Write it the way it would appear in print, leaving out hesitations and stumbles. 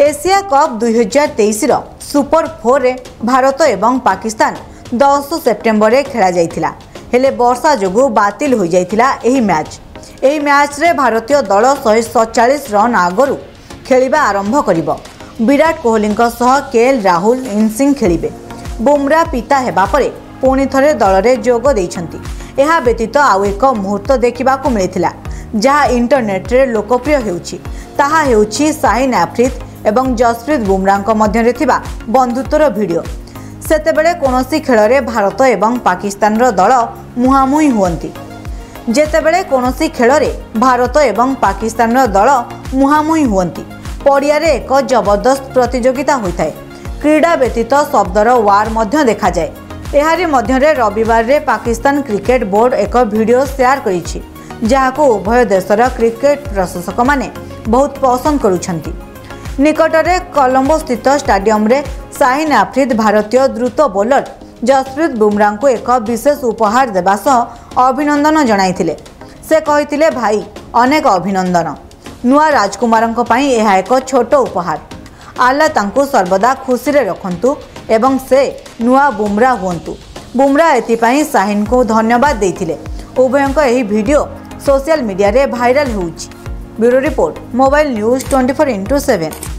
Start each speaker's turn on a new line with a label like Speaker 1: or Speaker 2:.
Speaker 1: Asia cup 2023 super 4 रे भारत एवं Pakistan 10 September खेला जाइथिला हेले वर्षा जोगु बातिल हो जाइथिला एही मैच। एही मैच रे भारतीय दल 147 रन आगरु खेलिबा आरंभ करिबो। विराट कोहली सह केएल राहुल इनिंग खेलिबे। बुमरा पिता हेबा परे पुणी थरे दल रे जोग दैछंती। एहा व्यतीत आउ एक मुहूर्त देखिबाकू मिलिथिला जहा इंटरनेट रे लोकप्रिय हेउछि। ताहा हेउछि शाहीन आफरीदी एवं जसप्रीत बुमरा मध्य थिबा बंधुत्वर वीडियो। सेतेबेले कोनोसी खेल में भारत एवं पाकिस्तान दल मुहांमुही हुअंती। जेतेबेले कोनोसी खेल में भारत एवं पाकिस्तान दल मुहांमुही हुअंती पड़िया रे एक जबरदस्त प्रतियोगिता होइथाय। क्रीड़ा व्यतीत शब्दर वार मध्य देखा जाए। एहारी मध्य रविवार रे पाकिस्तान क्रिकेट बोर्ड एक वीडियो शेयर करिछि जहाको उभय देशर क्रिकेट प्रशंसक माने बहुत पसंद करुछंती। निकटरे कोलंबो स्थित स्टेडियम रे शाहीन आफरीदी भारतीय द्रुत बोलर जसप्रीत बुमरा को एक विशेष उपहार देवा सह अभिनंदन जणाइथिले। से कहिथिले, भाई अनेक अभिनंदन। नुआ राजकुमारंको पई एहा एक छोट उपहार। आल्ला तांको सर्वदा खुशी रे रखंतु एवं से नुआ बुमरा हुंतु। बुमरा एथिपाई शाहीन को धन्यवाद देथिले। उभयंको एही वीडियो सोशल मीडिया रे वायरल होउछि। Bureau report, mobile news 24x7।